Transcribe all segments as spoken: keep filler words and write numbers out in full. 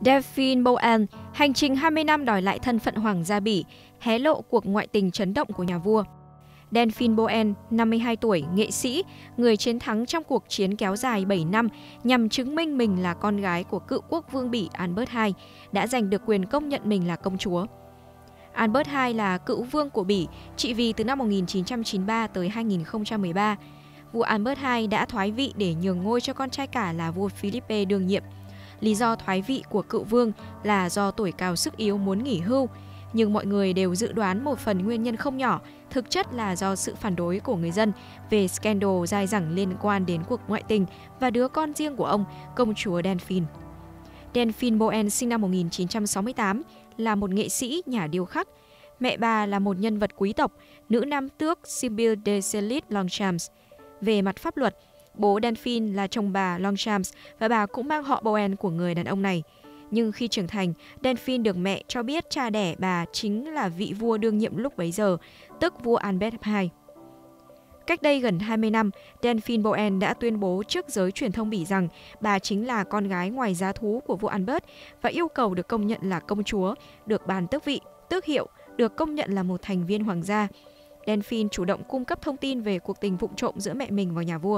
Delphine Bowen, hành trình hai mươi năm đòi lại thân phận hoàng gia Bỉ, hé lộ cuộc ngoại tình chấn động của nhà vua. Delphine Bowen, năm mươi hai tuổi, nghệ sĩ, người chiến thắng trong cuộc chiến kéo dài bảy năm nhằm chứng minh mình là con gái của cựu quốc vương Bỉ Albert đệ nhị, đã giành được quyền công nhận mình là công chúa. Albert đệ nhị là cựu vương của Bỉ, trị vì từ năm một nghìn chín trăm chín mươi ba tới hai nghìn không trăm mười ba. Vua Albert đệ nhị đã thoái vị để nhường ngôi cho con trai cả là vua Philippe đương nhiệm. Lý do thoái vị của cựu vương là do tuổi cao sức yếu muốn nghỉ hưu, nhưng mọi người đều dự đoán một phần nguyên nhân không nhỏ, thực chất là do sự phản đối của người dân về scandal dai dẳng liên quan đến cuộc ngoại tình và đứa con riêng của ông, công chúa Delphine. Delphine Bowen sinh năm một nghìn chín trăm sáu mươi tám, là một nghệ sĩ, nhà điêu khắc. Mẹ bà là một nhân vật quý tộc, nữ nam tước Sibylle de Sellis-Longchamps. Về mặt pháp luật, bố Delphine là chồng bà Longchamps và bà cũng mang họ Bowen của người đàn ông này. Nhưng khi trưởng thành, Delphine được mẹ cho biết cha đẻ bà chính là vị vua đương nhiệm lúc bấy giờ, tức vua Albert đệ nhị. Cách đây gần hai mươi năm, Delphine Bowen đã tuyên bố trước giới truyền thông Bỉ rằng bà chính là con gái ngoài giá thú của vua Albert và yêu cầu được công nhận là công chúa, được ban tước vị, tước hiệu, được công nhận là một thành viên hoàng gia. Delphine chủ động cung cấp thông tin về cuộc tình vụng trộm giữa mẹ mình và nhà vua.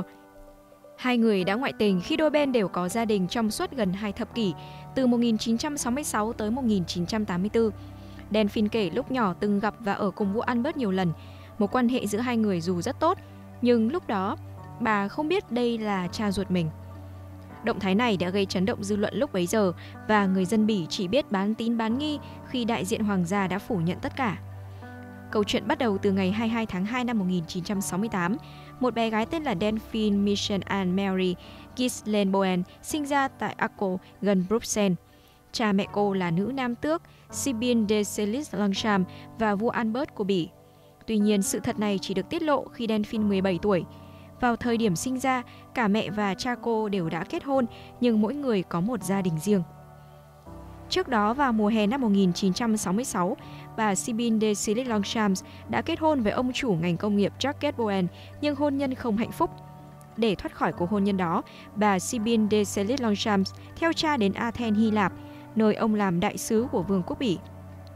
Hai người đã ngoại tình khi đôi bên đều có gia đình trong suốt gần hai thập kỷ, từ một nghìn chín trăm sáu mươi sáu tới một nghìn chín trăm tám mươi tư. Delphine kể lúc nhỏ từng gặp và ở cùng vua Albert nhiều lần. Mối quan hệ giữa hai người dù rất tốt, nhưng lúc đó bà không biết đây là cha ruột mình. Động thái này đã gây chấn động dư luận lúc bấy giờ và người dân Bỉ chỉ biết bán tín bán nghi khi đại diện hoàng gia đã phủ nhận tất cả. Câu chuyện bắt đầu từ ngày hai mươi hai tháng hai năm một nghìn chín trăm sáu mươi tám. Một bé gái tên là Delphine Michelle Anne Mary Ghislaine Bowen sinh ra tại Arco, gần Bruxelles. Cha mẹ cô là nữ nam tước Sibylle de Sellis-Longchamps và vua Albert của Bỉ. Tuy nhiên, sự thật này chỉ được tiết lộ khi Delphine mười bảy tuổi. Vào thời điểm sinh ra, cả mẹ và cha cô đều đã kết hôn, nhưng mỗi người có một gia đình riêng. Trước đó, vào mùa hè năm một nghìn chín trăm sáu mươi sáu, bà Sibylle de Sellis-Longchamps đã kết hôn với ông chủ ngành công nghiệp Jacques Bowen, nhưng hôn nhân không hạnh phúc. Để thoát khỏi cuộc hôn nhân đó, bà Sibylle de Sellis-Longchamps theo cha đến Athens, Hy Lạp, nơi ông làm đại sứ của Vương quốc Bỉ.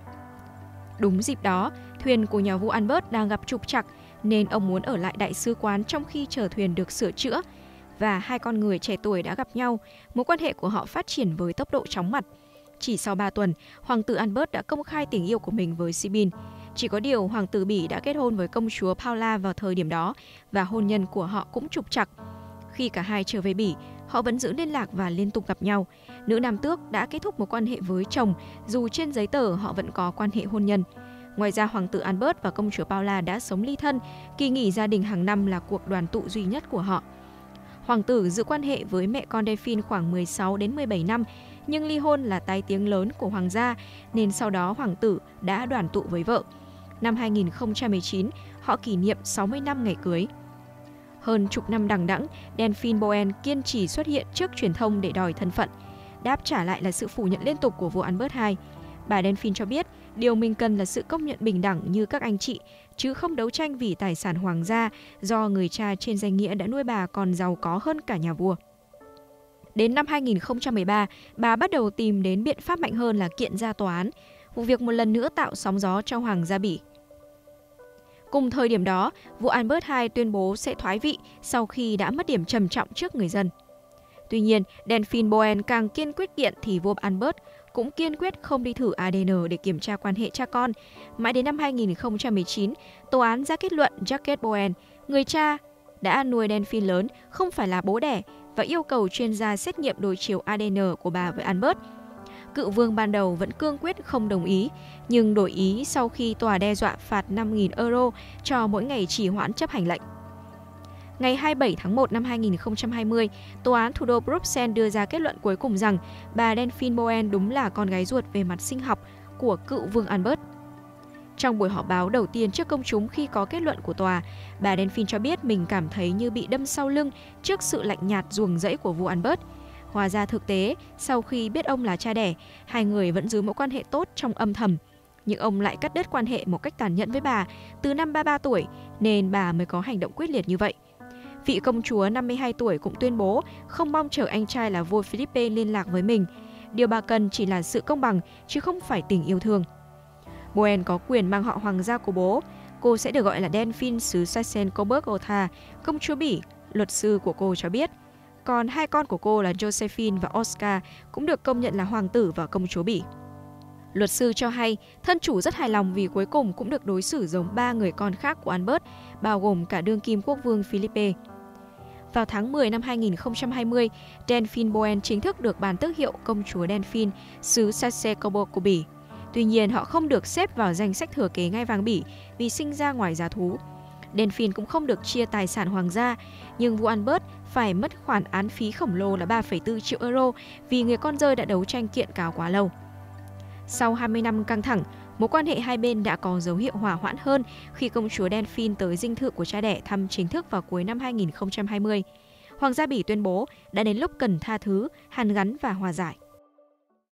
Đúng dịp đó, thuyền của nhà vua Albert đang gặp trục trặc nên ông muốn ở lại đại sứ quán trong khi chờ thuyền được sửa chữa. Và hai con người trẻ tuổi đã gặp nhau, mối quan hệ của họ phát triển với tốc độ chóng mặt. Chỉ sau ba tuần, hoàng tử Albert đã công khai tình yêu của mình với Sibylle. Chỉ có điều hoàng tử Bỉ đã kết hôn với công chúa Paula vào thời điểm đó và hôn nhân của họ cũng trục trặc. Khi cả hai trở về Bỉ, họ vẫn giữ liên lạc và liên tục gặp nhau. Nữ nam tước đã kết thúc mối quan hệ với chồng, dù trên giấy tờ họ vẫn có quan hệ hôn nhân. Ngoài ra, hoàng tử Albert và công chúa Paula đã sống ly thân, kỳ nghỉ gia đình hàng năm là cuộc đoàn tụ duy nhất của họ. Hoàng tử giữ quan hệ với mẹ con Delphine khoảng mười sáu đến mười bảy năm, nhưng ly hôn là tai tiếng lớn của hoàng gia, nên sau đó hoàng tử đã đoàn tụ với vợ. Năm hai nghìn không trăm mười chín, họ kỷ niệm sáu mươi năm ngày cưới. Hơn chục năm đằng đẵng, Delphine Bowen kiên trì xuất hiện trước truyền thông để đòi thân phận. Đáp trả lại là sự phủ nhận liên tục của vua Albert đệ nhị. Bà Delphine cho biết điều mình cần là sự công nhận bình đẳng như các anh chị, chứ không đấu tranh vì tài sản hoàng gia do người cha trên danh nghĩa đã nuôi bà còn giàu có hơn cả nhà vua. Đến năm hai nghìn không trăm mười ba, bà bắt đầu tìm đến biện pháp mạnh hơn là kiện ra tòa án, vụ việc một lần nữa tạo sóng gió cho hoàng gia Bỉ. Cùng thời điểm đó, vua Albert đệ nhị tuyên bố sẽ thoái vị sau khi đã mất điểm trầm trọng trước người dân. Tuy nhiên, Delphine Bowen càng kiên quyết kiện thì vua Albert cũng kiên quyết không đi thử a đê en để kiểm tra quan hệ cha con. Mãi đến năm hai nghìn không trăm mười chín, tòa án ra kết luận Jacques Bowen, người cha đã nuôi Delphine lớn, không phải là bố đẻ và yêu cầu chuyên gia xét nghiệm đối chiếu a đê en của bà với Albert. Cựu vương ban đầu vẫn cương quyết không đồng ý, nhưng đổi ý sau khi tòa đe dọa phạt năm nghìn euro cho mỗi ngày trì hoãn chấp hành lệnh. Ngày hai mươi bảy tháng một năm hai nghìn không trăm hai mươi, Tòa án thủ đô Bruxelles đưa ra kết luận cuối cùng rằng bà Delphine Bowen đúng là con gái ruột về mặt sinh học của cựu vương Albert. Trong buổi họp báo đầu tiên trước công chúng khi có kết luận của tòa, bà Delphine cho biết mình cảm thấy như bị đâm sau lưng trước sự lạnh nhạt ruồng rẫy của vua Albert. Hóa ra thực tế, sau khi biết ông là cha đẻ, hai người vẫn giữ mối quan hệ tốt trong âm thầm. Nhưng ông lại cắt đứt quan hệ một cách tàn nhẫn với bà từ năm ba mươi ba tuổi, nên bà mới có hành động quyết liệt như vậy. Vị công chúa năm mươi hai tuổi cũng tuyên bố không mong chờ anh trai là vua Philippe liên lạc với mình. Điều bà cần chỉ là sự công bằng, chứ không phải tình yêu thương. Boen có quyền mang họ hoàng gia của bố. Cô sẽ được gọi là Delphine xứ Saxe-Coburg-Gotha, công chúa Bỉ, luật sư của cô cho biết. Còn hai con của cô là Josephine và Oscar cũng được công nhận là hoàng tử và công chúa Bỉ. Luật sư cho hay, thân chủ rất hài lòng vì cuối cùng cũng được đối xử giống ba người con khác của Albert, bao gồm cả đương kim quốc vương Philippe. Vào tháng mười năm hai nghìn không trăm hai mươi, Delphine Boen chính thức được ban tước hiệu công chúa Delphine xứ Saxe-Coburg của Bỉ. Tuy nhiên, họ không được xếp vào danh sách thừa kế ngai vàng Bỉ vì sinh ra ngoài giá thú. Delphine cũng không được chia tài sản hoàng gia, nhưng vua Albert phải mất khoản án phí khổng lồ là ba phẩy bốn triệu euro vì người con rơi đã đấu tranh kiện cáo quá lâu. Sau hai mươi năm căng thẳng, mối quan hệ hai bên đã có dấu hiệu hòa hoãn hơn khi công chúa Delphine tới dinh thự của cha đẻ thăm chính thức vào cuối năm hai nghìn không trăm hai mươi. Hoàng gia Bỉ tuyên bố đã đến lúc cần tha thứ, hàn gắn và hòa giải.